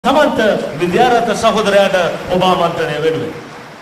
සමන්ත විද්‍යාරත්න සහෝදරයාට ඔබ ආමන්ත්‍රණය වෙනුවෙන්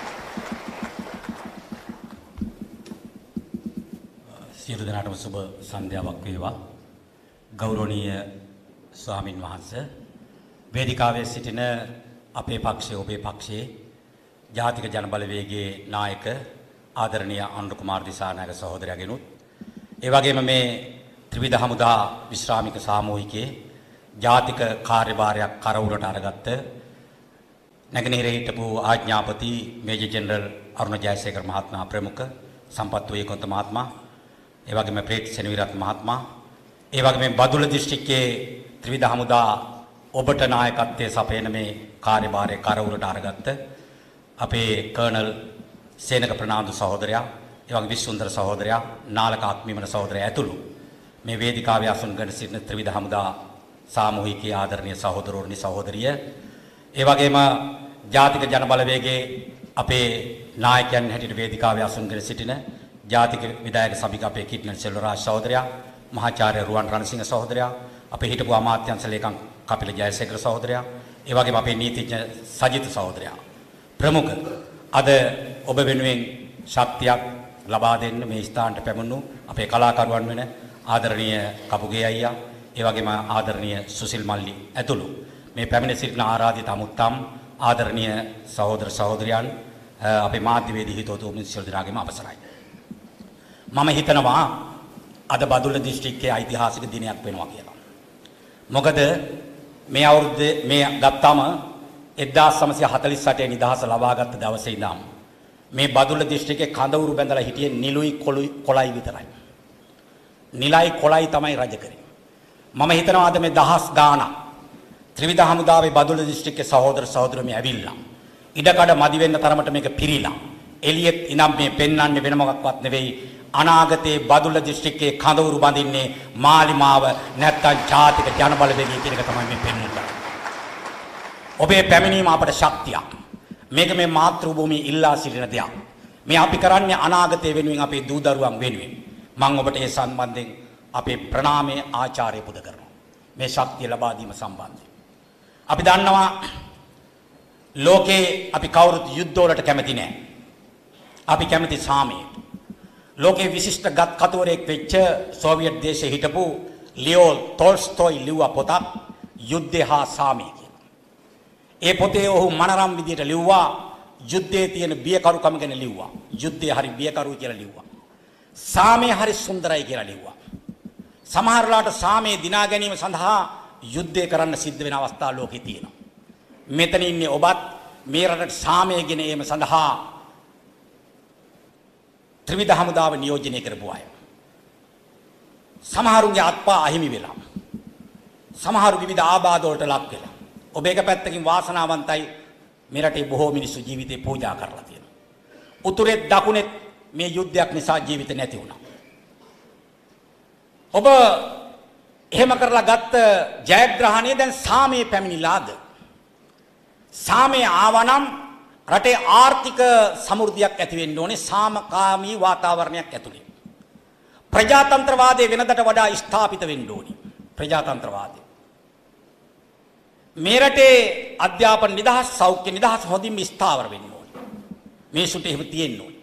සියලු දෙනාටම සුබ සන්ධ්‍යාවක් වේවා. ගෞරවනීය ස්වාමින් වහන්සේ, වේදිකාවේ සිටින අපේ පක්ෂයේ ඔබේ පක්ෂයේ ජාතික ජනබලවේගයේ නායක ආදරණීය අනුර කුමාර දිසානායක සහෝදරයාගෙනුත් ඒ වගේම මේ ත්‍රිවිධ හමුදා විශ්‍රාමික සාමූහිකයේ ජාතික කාර්යභාරයක් කරවුරට අරගත්ත නැගෙනහිරේ හිටපු ආඥාපති මේජර් ජෙනරල් අරුණ ජයසේකර මහත්මයා, ප්‍රමුඛ සම්පත් වේකොන්ත මහත්මයා, ඒ වගේම ප්‍රේත් සෙනවිරත් මහත්මයා, ඒ වගේම බදුල්ල දිස්ත්‍රික්කයේ ත්‍රිවිධ හමුදා ඔබට නායකත්වයේ සපයන මේ කාර්යභාරය කරවුරට අරගත්ත අපේ කර්නල් සේනක ප්‍රනාන්දු සහෝදරයා, ඒ වගේම විශ්වුන්දර සහෝදරයා, නාලක අක්මිමන සහෝදරයා ඇතුළු මේ වේදිකාවේ අසුන්ගෙන සිටින ත්‍රිවිධ හමුදා සාමූහිකී ආදරණීය සහෝදරවරුනි, සහෝදරිය, ඒ වගේම ජාතික ජනබලවේගයේ අපේ නායකයන් හැටියට වේදිකාවේ අසුන්ගෙන සිටින ජාතික විධායක සභික අපේ කිට්නල් සෙල්වරාජ් සහෝදරයා, මහාචාර්ය රුවන් රණසිංහ සහෝදරයා, අපේ හිටපු අමාත්‍යංශ ලේකම් කපිල ජයසේකර සහෝදරයා, ඒ වගේම අපේ නීතිඥ සජිත් සහෝදරයා ප්‍රමුඛ අද ඔබ වෙනුවෙන් ශක්තියක් ලබා දෙන්න මේ ස්ථානට පැමුණු අපේ කලාකරුවන් වෙන ආදරණීය කපුගේ අයියා, ඒ වගේම ආදරණීය සුසිල් මල්ලි ඇතුළු මේ පැමිණ සිටින ආරාධිත අමුත්තම් ආදරණීය සහෝදර සහෝදරයන්, අපේ මාධ්‍යවේදී හිතවතුන් සියලු දෙනාගේම අවසරයි. මම හිතනවා අද බදුල්ල දිස්ත්‍රික්කයේ ඓතිහාසික දිනයක් වෙනවා කියලා. මොකද මේ අවුරුද්දේ මේ ගත්තම 1948 නිදහස ලබාගත් දවසේ ඉඳන් මේ බදුල්ල දිස්ත්‍රික්කයේ කඳවුරු බැඳලා හිටියේ නිලුයි කොළයි විතරයි. නිලයි කොළයි තමයි රජ කරේ. මම හිතනවා අද මේ දහස් ගාණක් ත්‍රිවිධ හමුදාවේ බදුල්ල දිස්ත්‍රික්කයේ සහෝදර සහෝදරියෝ ඇවිල්ලා ඉඩකඩ මදි වෙන්න තරමට මේක පිරීලා එළියෙත් ඉනම් මේ පෙන්වන්නේ වෙන මොකක්වත් නෙවෙයි, අනාගතයේ බදුල්ල දිස්ත්‍රික්කයේ කඳවුරු බඳින්නේ මාලිමාව නැත්තම් ජාතික ජනබලවේගය කියන එක තමයි මේ පෙන්වන්නේ. ඔබේ පැමිණීම අපට ශක්තියක්. මේක මේ මාතෘ භූමියේ ඉල්ලා සිටින දෙයක්. මේ අපි කරන්නේ අනාගතය වෙනුවෙන්, අපේ දූ දරුවන් වෙනුවෙන්. මම ඔබට ඒ සම්බන්ධයෙන් අපේ ප්‍රණාමයේ ආචාර්ය පුද කරනවා මේ ශක්තිය ලබා දීම සම්බන්ධයෙන්. අපි දන්නවා ලෝකේ අපි කවුරුත් යුද්ධ වලට කැමති නැහැ. අපි කැමති සාමයට. ලෝකේ විශිෂ්ට කතුවරයෙක් වෙච්ච සෝවියට් දේශයේ හිටපු ලියෝ තෝල්ස්තෝයි ලිව්වා පොතක් යුද්ධය හා සාමය කියලා. ඒ පොතේ ඔහු මනරම් විදියට ලිව්වා යුද්ධයේ තියෙන බියකරුකම ගැන ලිව්වා. යුද්ධය හරි බියකරුයි කියලා ලිව්වා. සාමය හරි සුන්දරයි කියලා ලිව්වා. සමහරලාට සාමයේ දිනා ගැනීම සඳහා යුද්ධය කරන්න සිද්ධ වෙන අවස්ථා ලෝකේ තියෙනවා. මෙතන ඉන්නේ ඔබත් මේ රටට සාමය ගෙන ඒම සඳහා ත්‍රිවිධ හමුදාව නියෝජනය කරපු අය. සමහරුන්ගේ අත්පා අහිමි වෙලා, සමහරු විවිධ ආබාධ වලට ලක් වෙලා. ඔබ එක පැත්තකින් වාසනාවන්තයි, මේ රටේ බොහෝ මිනිස්සු ජීවිතේ පූජා කරලා තියෙනවා. උතුරෙත් දකුණෙත් මේ යුද්ධයක් නිසා ජීවිත නැති වුණා. ඔබ එහෙම කරලා ගත්ත ජයග්‍රහණය දැන් සාමයේ පැමිණිලාද? සාමයේ ආවනම් රටේ ආර්ථික සමෘද්ධියක් ඇති වෙන්න ඕනේ, සාමකාමී වාතාවරණයක් ඇතුලේ. ප්‍රජාතන්ත්‍රවාදයේ වෙනදට වඩා ස්ථාපිත වෙන්න ඕනේ. ප්‍රජාතන්ත්‍රවාදය මේ රටේ අධ්‍යාපන නිදහස්, සෞඛ්‍ය නිදහස් හොඳින් ස්ථාවර වෙන්න ඕනේ. මේ සුට එහෙම තියෙන්න ඕනේ.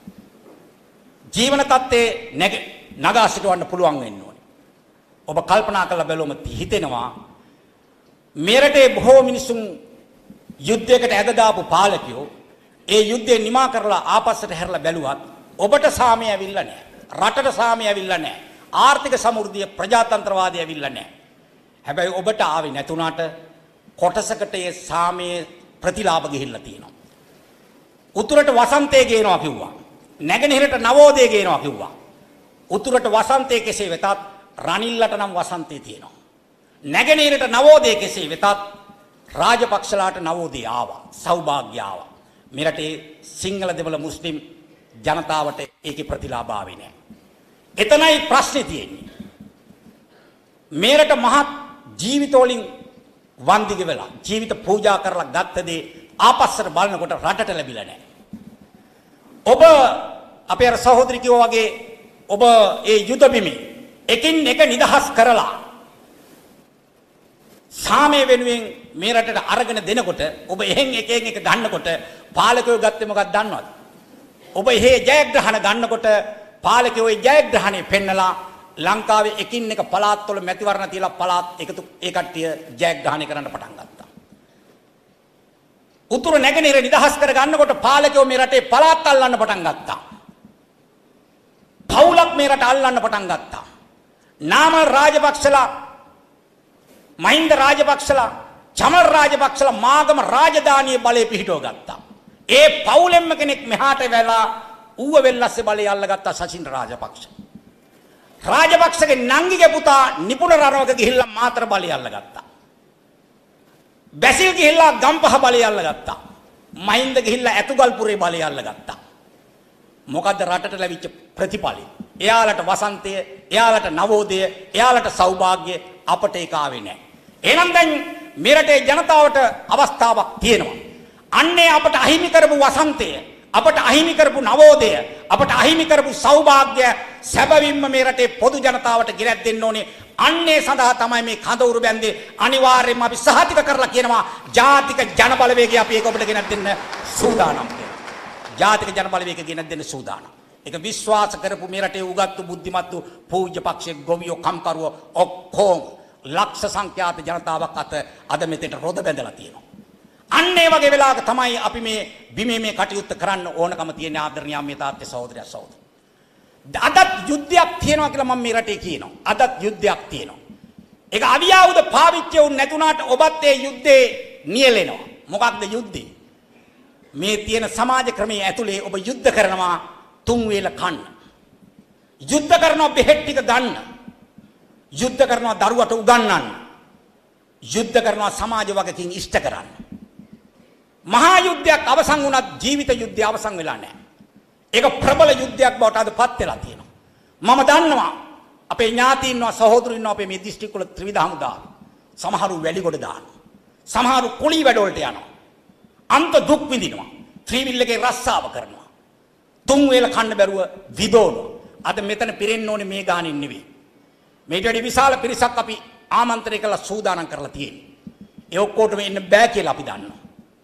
ජීවන තත්ත්වයේ නගා සිටවන්න පුළුවන් වෙන්න ඕනේ. ඔබ කල්පනා කරලා බැලුවම හිතෙනවා මේ රටේ බොහෝ මිනිසුන් යුද්ධයකට ඇද දාපු පාලකයෝ ඒ යුද්ධය නිමා කරලා ආපස්සට හැරලා බැලුවත් ඔබට සාමය ඇවිල්ලා නැහැ. රටට සාමය ඇවිල්ලා නැහැ. ආර්ථික සමෘද්ධිය, ප්‍රජාතන්ත්‍රවාදය ඇවිල්ලා නැහැ. හැබැයි ඔබට ආවේ නැතුණාට කොටසකට ඒ සාමයේ ප්‍රතිලාභ ගිහිල්ලා තියෙනවා. උතුරට වසන්තය ගේනවා කිව්වා. නැගෙනහිරට නවෝදය ගේනවා කිව්වා. උතුරට වසන්තය කෙසේ වෙතත් රනිල්ලට නම් වසන්තය තියෙනවා. නැගෙනහිරට නවෝදය කෙසේ වෙතත් රාජපක්ෂලාට නවෝදය ආවා. සෞභාග්‍ය ආවා. මේ රටේ සිංහල දෙමළ මුස්ලිම් ජනතාවට ඒකේ ප්‍රතිලාභ ආවේ නැහැ. එතනයි ප්‍රශ්නේ තියෙන්නේ. මේ රට මහත් ජීවිතවලින් වන්දිගේ වෙලා ජීවිත පූජා කරලා ගත්ත දේ ආපස්සට බලනකොට රටට ලැබිලා නැහැ. ඔබ අපේ අර සහෝදරි කිව්වා වගේ ඔබ ඒ යුද බිමේ එකින් එක නිදහස් කරලා සාමය වෙනුවෙන් මේ රටට අරගෙන දෙනකොට ඔබ එහෙන් එකෙන් එක ගන්නකොට පාලකයෝ ගත්තේ මොකක්ද දන්නවද? ඔබ එහෙ ජයග්‍රහණ ගන්නකොට පාලකයෝ ඒ ජයග්‍රහණය පෙන්නලා ලංකාවේ එකින් එක පළාත්වල මැතිවරණ තියලා පළාත් එකතු ඒ කට්ටිය ජයග්‍රහණය කරන්න පටන් ගත්තා. උතුරු නැගෙනහිර නිදහස් කර ගන්නකොට පාලකයෝ මේ රටේ පළාත් අල්ලන්න පටන් ගත්තා. පවුලක් මේ රට අල්ලන්න පටන් ගත්තා. නාමල් රාජපක්ෂලා, මහින්ද රාජපක්ෂලා, චමල් රාජපක්ෂලා මාගම රාජධානියේ බලය පිහිටව ගත්තා. ඒ පවුලෙන්ම කෙනෙක් මෙහාට වෙලා ඌව වෙල්ලස්සේ බලය අල්ලගත්තා සචින් රාජපක්ෂ. රාජපක්ෂගේ නංගිගේ පුතා නිපුණ රණවක ගිහිල්ලා මාතර බලය අල්ලගත්තා. බැසිල් ගිහිල්ලා ගම්පහ බලය අල්ලගත්තා. මහින්ද ගිහිල්ලා ඇතුගල්පුරේ බලය අල්ලගත්තා. මොකද්ද රටට ලැබිච්ච ප්‍රතිඵලය? එයාලට වසන්තය, එයාලට නවෝදය, එයාලට සෞභාග්‍ය, අපට ඒක ආවේ නැහැ. එහෙනම් දැන් මේ රටේ ජනතාවට අවස්ථාවක් තියෙනවා. අන්නේ අපට අහිමි කරපු වසන්තය, අපට අහිමි කරපු නවෝදය, අපට අහිමි කරපු සෞභාග්‍ය සැබවින්ම මේ රටේ පොදු ජනතාවට ගිරැත් දෙන්න ඕනේ. අන්නේ සඳහා තමයි මේ කඳවුරු බැන්දේ. අනිවාර්යයෙන්ම අපි සහතික කරලා කියනවා ජාතික ජන බලවේගය අපි ඒක ඔබට ගෙනත් දෙන්න සූදානම්. ජාතික ජන බලවේගය ගෙනත් දෙන්න සූදානම්. ඒක විශ්වාස කරපු මේ රටේ උගත්තු බුද්ධිමත්තු පූජ්‍ය පක්ෂයේ ගොවියෝ කම්කරුවෝ ඔක්කොම ලක්ෂ සංඛ්‍යාත ජනතාවක් අද මෙතෙන්ට රොද බැඳලා තියෙනවා. අන්න ඒ වගේ වෙලාවක තමයි අපි මේ බිමේ මේ කටයුත්ත කරන්න ඕනකම තියෙන ආදරණීය මේ තාත්තේ සහෝදරයා සහෝදරි. අදත් යුද්ධයක් තියෙනවා කියලා මම මේ රටේ කියනවා. අදත් යුද්ධයක් තියෙනවා. ඒක අවියාවුද පාවිච්චි වුන් නැතුණාට ඔබත් ඒ යුද්ධේ නියැලෙනවා. මොකක්ද යුද්ධේ? මේ තියෙන සමාජ ක්‍රමයේ ඇතුලේ ඔබ යුද්ධ කරනවා තුන් වේල කන්න. යුද්ධ කරනවා බෙහෙත් ටික ගන්න. යුද්ධ කරනවා දරුවට උගන්වන්න. යුද්ධ කරනවා සමාජ වගකීම් ඉෂ්ට කරන්න. මහා යුද්ධයක් අවසන් වුණත් ජීවිත යුද්ධය අවසන් වෙලා නැහැ. ඒක ප්‍රබල යුද්ධයක් බවට අදපත් වෙලා තියෙනවා. මම දන්නවා අපේ ඥාතීන් ඉන්නවා, සහෝදරු ඉන්නවා අපේ මේ දිස්ත්‍රික් වල ත්‍රිවිධ හමුදා. සමහරු වැලිගොඩ දානවා. සමහරු කුලී වැඩ වලට යනවා. අන්ත දුක් විඳිනවා. ත්‍රිවිල් එකේ රස්සාව කරනවා. තුන් වේල කන්න බැරුව විදෝනවා. අද මෙතන පිරෙන්න ඕනේ මේ ගානින් නෙවෙයි. මේට වඩා විශාල පිරිසක් අපි ආමන්ත්‍රණය කරලා සූදානම් කරලා තියෙනවා. ඒ ඔක්කොටම එන්න බෑ කියලා අපි දන්නවා.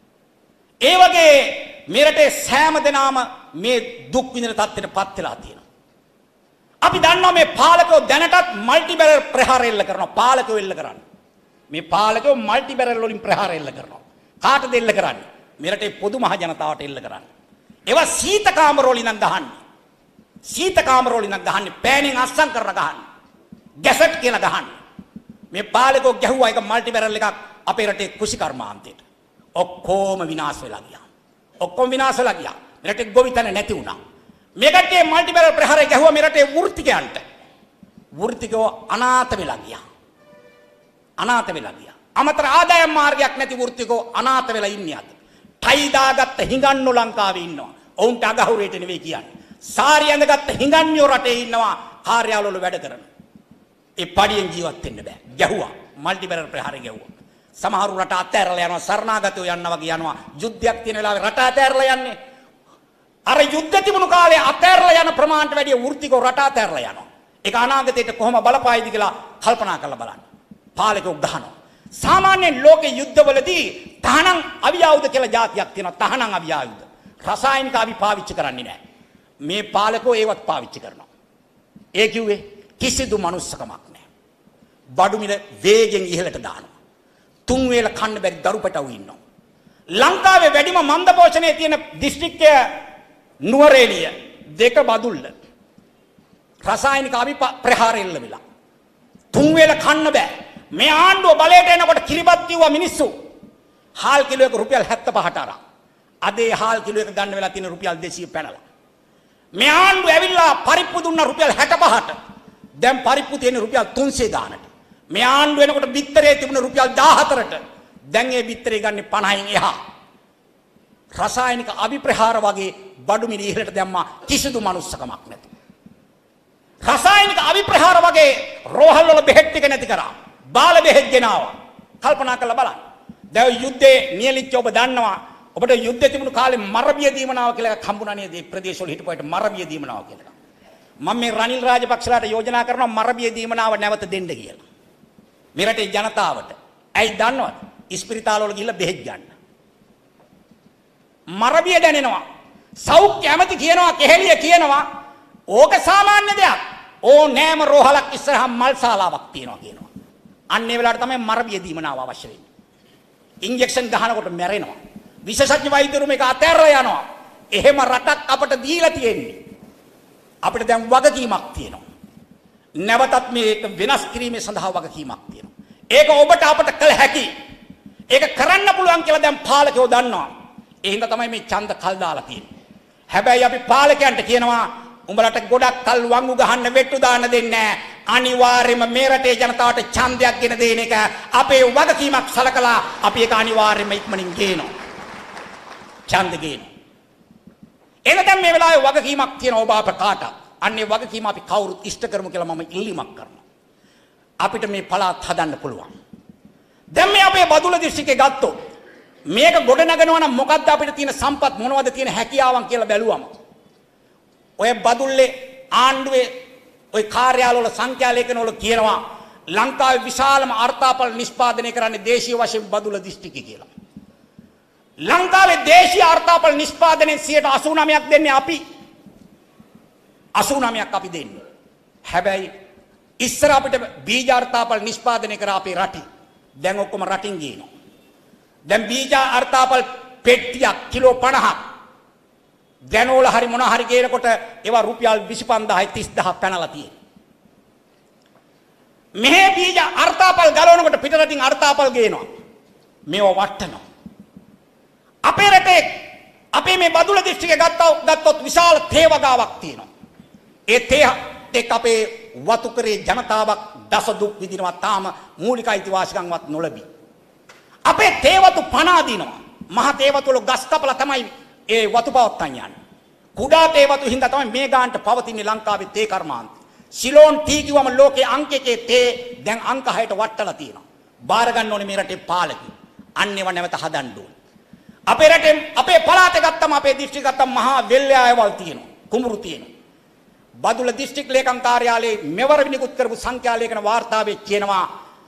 ඒ වගේ මේ රටේ සෑම දෙනාම මේ දුක් විඳින තත්ත්වයටපත් වෙලා තියෙනවා. අපි දන්නවා මේ පාලකයෝ දැනටත් මල්ටි බැරල් ප්‍රහාර එල්ල කරනවා. පාලකයෝ එල්ල කරන්නේ. මේ පාලකයෝ මල්ටි බැරල් වලින් ප්‍රහාර එල්ල කරනවා. කාටද එල්ල කරන්නේ? මේ රටේ පොදු මහ ජනතාවට එල්ල කරන්නේ. ඒවා සීත කාමර වලින් නම් ගහන්නේ. සීත කාමර වලින් නම් ගහන්නේ. පෑනෙන් අස්සම් කරලා ගහන්නේ. ගැසට් කියලා ගහන්නේ. මේ පාලකයෝ ගැහුවා එක මල්ටි බැරල් එකක් අපේ රටේ කෘෂි කර්මාන්තයට. ඔක්කොම විනාශ වෙලා ගියා. ඔක්කොම විනාශ වෙලා ගියා. මේ රටේ ගොවිතැන නැති වුණා. මේ රටේ මල්ටි බැරල් ප්‍රහාරය ගැහුවා මේ රටේ වෘත්තිකයන්ට. වෘත්තිකෝ අනාථ වෙලා ගියා. අනාථ වෙලා ගියා. අමතර ආදායම් මාර්ගයක් නැති වෘත්තිකෝ අනාථ වෙලා ඉන්නේ අද. ටයි දාගත්ත හිඟන්නෝ ලංකාවේ ඉන්නවා. ඔවුන්ට අගහුරේට නෙවෙයි කියන්නේ. සාරි ඇඳගත්ත හිඟන්නෝ රටේ ඉන්නවා. කාර්යාලවල වැඩ කරන. ඒ පඩියෙන් ජීවත් වෙන්න බෑ. ගැහුවා. මල්ටි බැරල් ප්‍රහාරය ගැහුවා. සමහරු රට අතෑරලා යනවා, සරණාගතයෝ යනවා වගේ යනවා. යුද්ධයක් තියෙන වෙලාවේ රට අතෑරලා යන්නේ. අර යුද්ධ තිබුණු කාලේ අතෑරලා යන ප්‍රමාණයට වැඩිය වෘත්තිකෝ රට අතෑරලා යනවා. ඒක අනාගතයට කොහොම බලපායිද කියලා කල්පනා කරලා බලන්න. පාලකයෝ ගහනවා. සාමාන්‍යයෙන් ලෝකේ යුද්ධවලදී තහනම් අවියායුධ කියලා જાතියක් තියෙනවා. තහනම් අවියායුධ. රසායනික අවි පාවිච්චි කරන්නේ නැහැ. මේ පාලකෝ ඒවත් පාවිච්චි කරනවා. ඒ කිව්වේ කිසිදු මනුස්සකමක් නැහැ. බඩු මිල වේගෙන් ඉහළට දානවා. තුන් වේල කන්න බැරි දරු පැටවු ඉන්නවා. ලංකාවේ වැඩිම මන්දපෝෂණයේ තියෙන දිස්ත්‍රික්කය නුවරඑළිය දෙක බදුල්ල. රසායනික අවි ප්‍රහාර එල්ල වෙලා. තුන් වේල කන්න බෑ. මේ ආණ්ඩුව බලයට එනකොට කිරිබත් කිව්වා මිනිස්සු. හාල් කිලෝ එක රුපියල් 75ට අරන්. අද ඒ හාල් කිලෝ එක ගන්න වෙලා තියෙන රුපියල් 200 පැනලා. මේ ආණ්ඩුව ඇවිල්ලා පරිප්පු දුන්න රුපියල් 65ට. දැන් පරිප්පු තියෙන රුපියල් 300 ගානට. මේ ආණ්ඩුව එනකොට බිත්තරේ තිබුණ රුපියල් 14ට. දැන් ඒ බිත්තරේ ගන්නේ 50න් එහා. රසායනික අභිප්‍රහාර වගේ බඩු මිල ඉහළට දැම්මා කිසිදු මනුස්සකමක් නැති. රසායනික අභිප්‍රහාර වගේ රෝහල් වල බෙහෙත් ටික නැති කරා. බාල බෙහෙත් ගෙනාවා. කල්පනා කරලා බලන්න. දැන් යුද්ධේ නියලිච්ච ඔබ දන්නවා. ඔබට යුද්ධේ තිබුණු කාලේ මරබිය දීමනාව කියලා එකක් හම්බුණා නේද? මේ ප්‍රදේශවල හිටපුවාට මරබිය දීමනාව කියලා. මම මේ රනිල් රාජපක්ෂලාට යෝජනා කරනවා මරබිය දීමනාව නැවත දෙන්න කියලා. මේ රටේ ජනතාවට. ඇයි දන්නවද? ඉස්පිරිතාල වල ගිහිල්ලා බෙහෙත් ගන්න. මරබිය දැනෙනවා. සෞඛ්‍ය ඇමති කියනවා, කෙහෙලිය කියනවා ඕක සාමාන්‍ය දෙයක්. ඕනෑම රෝහලක් ඉස්සරහා මල් ශාලාවක් තියෙනවා කියනවා. අන්න ඒ වෙලාවට තමයි මරබිය දීමනාව අවශ්‍ය වෙන්නේ. ඉන්ජෙක්ෂන් ගහනකොට මැරෙනවා. විශේෂඥ වෛද්‍යවරු මේක අතහැරලා යනවා. එහෙම රටක් අපට දීලා තියෙන්නේ. අපිට දැන් වගකීමක් තියෙනවා. නැවතත් මේක වෙනස් කිරීමේ සඳහා වගකීමක් තියෙනවා. ඒක ඔබට අපට කළ හැකි. ඒක කරන්න පුළුවන් කියලා දැන් පාලකයෝ දන්නවා. ඒ හින්දා තමයි මේ ඡන්ද කල් දාලා තියෙන්නේ. හැබැයි අපි පාලකයන්ට කියනවා උඹලට ගොඩක් කල් වංගු ගහන්න වෙට්ටු දාන්න දෙන්නේ නැහැ. අනිවාර්යයෙන්ම මේ රටේ ජනතාවට ඡන්දයක් ගෙන දෙන එක අපේ වගකීමක් සලකලා අපි ඒක අනිවාර්යයෙන්ම ඉක්මනින් ගේනවා. ඡන්ද ගේනවා. එන දැන් මේ වෙලාවේ වගකීමක් තියෙන ඔබ අප කාට. අන්නේ වගකීම අපි කවුරුත් ඉෂ්ට කරමු කියලා මම ඉල්ලීමක් කරනවා. අපිට මේ පළාත් හදන්න පුළුවන්. දැන් මේ අපේ බදුල්ල දිස්ත්‍රික්කේ ගත්තොත් මේක ගොඩ නගනවා නම් මොකද්ද අපිට තියෙන සම්පත් මොනවද තියෙන හැකියාවන් කියලා බැලුවම ඔය බදුල්ලේ ආණ්ඩුවේ ඔය කාර්යාලවල සංඛ්‍යා ලේඛනවල කියනවා ලංකාවේ විශාලම අර්ථාපල නිෂ්පාදනය කරන්නේ දේශීය වශයෙන් බදුල්ල දිස්ත්‍රික්කය කියලා. ලංකාවේ දේශීය අර්ථාපල නිෂ්පාදනයේ 89%ක් දෙන්නේ අපි. 89ක් අපි දෙන්නේ. හැබැයි ඉස්සර අපිට බීජ අර්ථාපල නිෂ්පාදනය කර අපේ රටේ දැන් ඔක්කොම රටින් ගේනවා. දැන් බීජ අර්ථාපල පෙට්ටියක් කිලෝ 50ක් දැනෝල හරි මොන හරි ගේනකොට ඒවා රුපියල් 25000යි 30000ක් පැනලා තියෙනවා. මෙහි බීජ අර්ථාපල් ගලවනකොට පිටරටින් අර්ථාපල් ගේනවා. මේව වටනවා. අපේ රටේ අපේ මේ බදුල්ල දිස්ත්‍රික්කය ගත්තොත් විශාල තේ වගාවක් තියෙනවා. ඒ තේ එක් අපේ වතුකරේ ජනතාවක් දස දුක් විඳිනවා තාම මූලික අයිතිවාසිකම්වත් නොලැබී. අපේ තේ වතු පණ අදිනවා. මහ තේ වතු වල ගස් කපලා තමයි ඒ වතු පවත්තන් යන්නේ. කුඩා තේ වතු හින්දා තමයි මේ ගානට පවතින්නේ ලංකාවේ තේ කර්මාන්ත. සිලෝන් ටී කිව්වම ලෝකේ අංක 1 තේ දැන් අංක 6ට වටලා තියෙනවා. බාර ගන්න ඕනේ මේ රටේ පාලකයෝ. අන්නේව නැවත හදන්න ඕනේ. අපේ රටේ අපේ පළාතේ ගත්තම අපේ දිස්ත්‍රික්ක ගත්තම මහා වෙල්යායවල් තියෙනවා. කුඹුරු තියෙනවා. බදුල්ල දිස්ත්‍රික් ලේකම් කාර්යාලයේ මෙවර විනිකුත් කරපු සංඛ්‍යා ලේඛන වාර්තාවේ කියනවා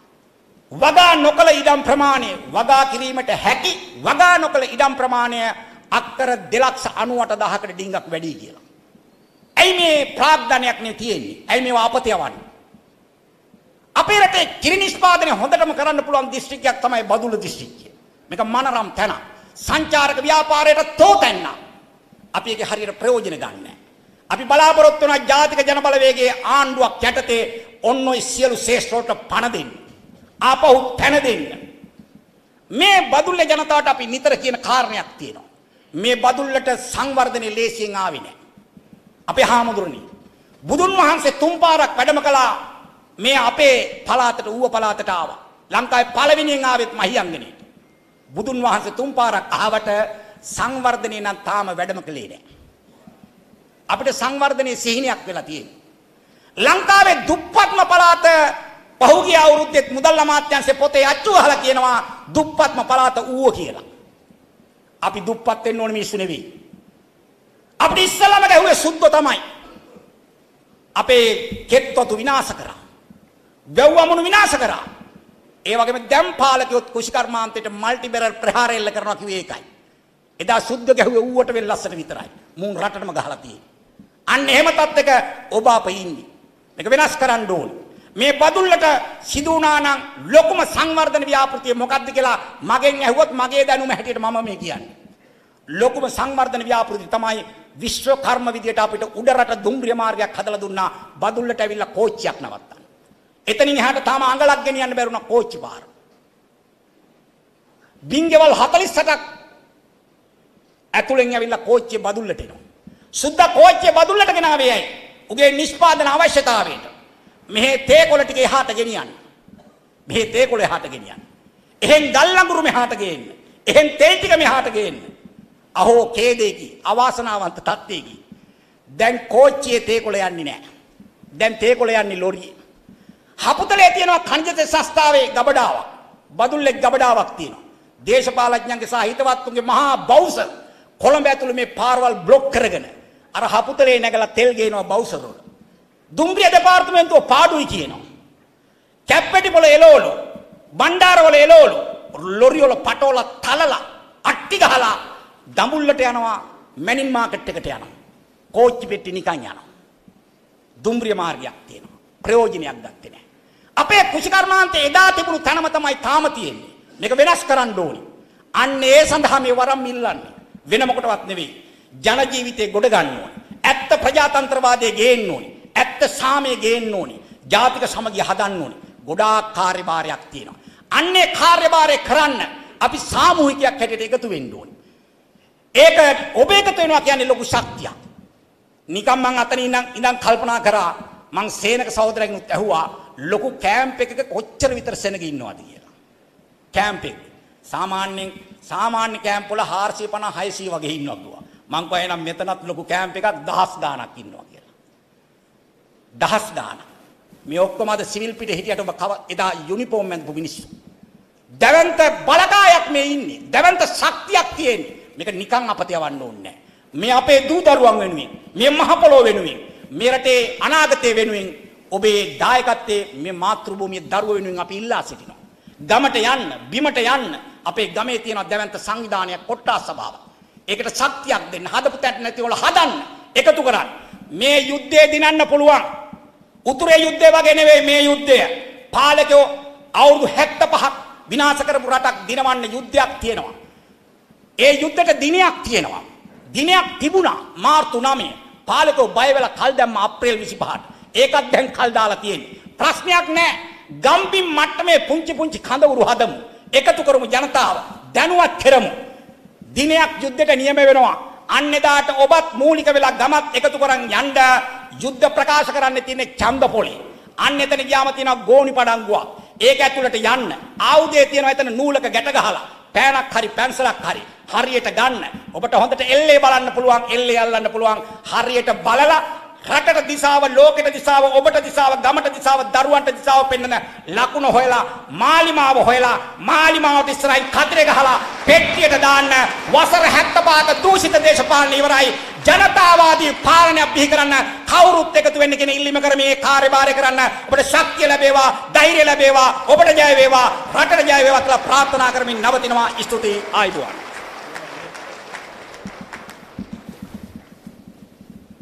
වගා නොකළ ඉඩම් ප්‍රමාණය වගා කිරීමට හැකි වගා නොකළ ඉඩම් ප්‍රමාණය අක්කර 2,98,000කට ඩිංගක් වැඩි කියලා. ඇයි මේ ප්‍රාග්ධනයක් නේ තියෙන්නේ? ඇයි මේවා අපතේ යවන්නේ? අපේ රටේ කිරි නිෂ්පාදනය හොඳටම කරන්න පුළුවන් දිස්ත්‍රික්කයක් තමයි බදුල්ල දිස්ත්‍රික්කය. මේක මනරම් තැන. සංචාරක ව්‍යාපාරයට තෝතැන්න. අපි ඒකේ හරියට ප්‍රයෝජන ගන්නෑ. අපි බලාපොරොත්තු වන ජාතික ජනබලවේගයේ ආණ්ඩුවක් යටතේ ඔන්න ඔය සියලු ශේෂ්ත්‍රවලට පණ දෙන්න. ආපහු තැන දෙන්න. මේ බදුල්ල ජනතාවට අපි නිතර කියන කාරණයක් තියෙනවා. මේ බදුල්ලට සංවර්ධනයේ ලේසියෙන් ආවේ නැහැ. අපේ හාමුදුරනේ බුදුන් වහන්සේ තුන් පාරක් වැඩම කළා මේ අපේ පළාතට ඌව පළාතට ආවා. ලංකාවේ පළවෙනියෙන් ආවෙත් මහියංගනේ. බුදුන් වහන්සේ තුන් පාරක් ආවට සංවර්ධනයේ නම් තාම වැඩම කළේ නැහැ. අපිට සංවර්ධනයේ සිහිනයක් වෙලා තියෙනවා. ලංකාවේ දුප්පත්ම පළාත පහුගිය අවුරුද්දේ මුදල් අමාත්‍යාංශයේ පොතේ අච්චු අහලා කියනවා දුප්පත්ම පළාත ඌව කියලා. අපි දුප්පත් වෙන්න ඕනේ මිනිස්සු නෙවෙයි. අපිට ඉස්සලම ගැහුවේ සුද්ධ තමයි. අපේ කෙත්වතු විනාශ කරා. වැව්වමුණු විනාශ කරා. ඒ වගේම දැන් පාලකයොත් කුෂිකර්මාන්තයට මල්ටි බැරල් ප්‍රහාර එල්ල කරනවා කිව්වේ ඒකයි. එදා සුද්ධ ගැහුවේ ඌවට වෙල් ලස්සට විතරයි. මූන් රටටම ගහලා තියෙන්නේ. අන්න එහෙම තත්ත්වයක ඔබ අප ඉන්නේ. මේක වෙනස් කරන්න ඕනේ. මේ බදුල්ලට සිදු වුණා නම් ලොකුම සංවර්ධන ව්‍යාපෘතිය මොකක්ද කියලා මගෙන් ඇහුවොත් මගේ දැනුම හැටියට මම මේ කියන්නේ. ලොකුම සංවර්ධන ව්‍යාපෘතිය තමයි විශ්වකර්ම විදියට අපිට උඩරට දුම්රිය මාර්ගයක් හදලා දුන්නා බදුල්ලට ඇවිල්ලා කෝච්චියක් නවත්තන්න. එතනින් එහාට තාම අඟලක් ගෙනියන්න බැරුණා කෝච්චි පාර. බින්ගෙවල් 48ක් ඇතුලෙන් ඇවිල්ලා කෝච්චිය බදුල්ලට එනවා. සුද්ධ කෝච්චිය බදුල්ලට ගෙනාවේ ඇයි? උගේ නිෂ්පාදන අවශ්‍යතාවයට. මෙහි තේකොළ ටික එහාට ගෙනියන්න. මෙහි තේකොළ එහාට ගෙනියන්න. එහෙන් ගල් ලඟුරු මෙහාට ගේන්න. එහෙන් තේ ටික මෙහාට ගේන්න. අහෝ කේදේකි අවාසනාවන්ත තත්ත්වයකි. දැන් කෝච්චියේ තේකොළ යන්නේ නැහැ. දැන් තේකොළ යන්නේ ලොරියේ. හපුතලේ තියෙනවා කංජත සස්තාවේ ගබඩාවක්. බදුල්ලේ ගබඩාවක් තියෙනවා. දේශපාලඥයන්ගේ සහ හිතවත්තුන්ගේ මහා බෞස කොළඹ ඇතුළේ මේ පාරවල් බ්ලොක් කරගෙන අර හපුතලේ නැගලා තෙල් ගේනවා බෞසවල. දුම්රිය දෙපාර්තමේන්තුව පාඩුයි කියනවා. කැප්පෙටිපොළ එළවලු බණ්ඩාරවල එළවලු ලොරි වල පටවල තලලා අට්ටි ගහලා දඹුල්ලට යනවා මැනින් මාකට් එකට යනවා කෝච්චි පෙට්ටි නිකන් යනවා දුම්රිය මාර්ගයක් තියෙනවා ප්‍රයෝජනයක් ගත්තේ නැහැ අපේ කුෂිකර්මාන්තේ එදා තිබුණු තැනම තමයි තාම තියෙන්නේ මේක වෙනස් කරන්න ඕනි අන්න ඒ සඳහා මේ වරම් ඉල්ලන්නේ වෙන මොකටවත් නෙවෙයි ජන ජීවිතේ ගොඩ ගන්න ඕනි ඇත්ත ප්‍රජාතන්ත්‍රවාදයේ ගේන්න ඕනි ඇත්ත සාමයේ ගේන්න ඕනි ජාතික සමගිය හදන්න ඕනි ගොඩාක් කාර්යභාරයක් තියෙනවා අන්නේ කාර්යභාරය කරන්න අපි සාමූහිකයක් හැටියට එකතු වෙන්න ඕනි ඒක ඔබ එකතු වෙනවා කියන්නේ ලොකු ශක්තියක් නිකම් මං අතන ඉඳන් කල්පනා කරා මං සේනක සහෝදරයෙකුත් ඇහුවා ලොකු කැම්ප් එකක කොච්චර විතර සෙනග ඉන්නවද කියලා කැම්ප් එක සාමාන්‍ය කැම්ප් වල 450 600 වගේ ඉන්නවා කිව්වා මං කිව්වා එහෙනම් මෙතනත් ලොකු කැම්ප් එකක් 10 ගාණක් ඉන්නවා කියලා 10 ගාණක් මේ ඔක්කොම අද සිවිල් පිටේ හිටියට ඔබ එදා යුනිෆෝම් එකක් මිනිස්සු දැවන්ත බලකායක් මේ ඉන්නේ දැවන්ත ශක්තියක් තියෙන්නේ මේක නිකන් අපත යවන්න ඕනේ නැහැ මේ අපේ දූ දරුවන් වෙනුවෙන් මේ මහ පොළොව වෙනුවෙන් මේ රටේ අනාගතය වෙනුවෙන් ඔබේ දායකත්වයේ මේ මාතෘ භූමියේ දරුවෝ වෙනුවෙන් අපි ඉල්ලා සිටිනවා ගමට යන්න බිමට යන්න අපේ ගමේ තියෙන දැවන්ත සංවිධානයක් කොට්ටාස් සභාව ඒකට ශක්තියක් දෙන්න හදපු තැට නැති වල හදන්න එකතු කරන්න මේ යුද්ධය දිනන්න පුළුවන් උතුරේ යුද්ධය වගේ නෙවෙයි මේ යුද්ධය පාලකයෝ අවුරුදු 75ක් විනාශ කරපු රටක් දිනවන්න යුද්ධයක් තියෙනවා ඒ යුද්ධයට දිනයක් තියෙනවා දිනයක් තිබුණා මාර්තු 9 පාලකයෝ බය වෙලා කල් දැම්ම අප්‍රේල් 25ට ඒකත් දැන් කල් දාලා තියෙන්නේ ප්‍රශ්නයක් නැහැ ගම්බිම් මට්ටමේ පුංචි කඳවුරු හදමු එකතු කරමු ජනතාව දැනුවත් කරමු දිනයක් යුද්ධයට නියම වෙනවා අන්න එදාට ඔබත් මූලික වෙලා ගමත් එකතු කරන් යන්න යුද්ධ ප්‍රකාශ කරන්න තියෙන ඡන්ද පොලේ අන්න එතන ගියාම තියෙනවා ගෝණි පඩංගුවක් ඒක ඇතුළට යන්න ආයුධය තියෙනවා එතන නූලක ගැට ගහලා පෑනක් හරි පැන්සලක් හරි හරියට ගන්න ඔබට හොඳට එල්ලේ බලන්න පුළුවන් එල්ලේ අල්ලන්න පුළුවන් හරියට බලලා රටට දිශාව ලෝකෙට දිශාව ඔබට දිශාව ගමට දිශාව දරුවන්ට දිශාව පෙන්වන ලකුණ හොයලා මාලිමාවට ඉස්සරහින් කතරේ ගහලා පෙට්ටියට දාන්න වසර 75ක දූෂිත දේශපාලන ඉවරයි ජනතාවාදී පාලනයක් බිහි කරන්න කවුරුත් එකතු වෙන්න කියන ඉල්ලීම කරමින් මේ කාර්යභාරය කරන්න ඔබට ශක්තිය ලැබේවා ධෛර්යය ලැබේවා ඔබට ජය වේවා රටට ජය වේවා කියලා ප්‍රාර්ථනා කරමින් නවතිනවා ස්තුතියි ආයුබෝවන්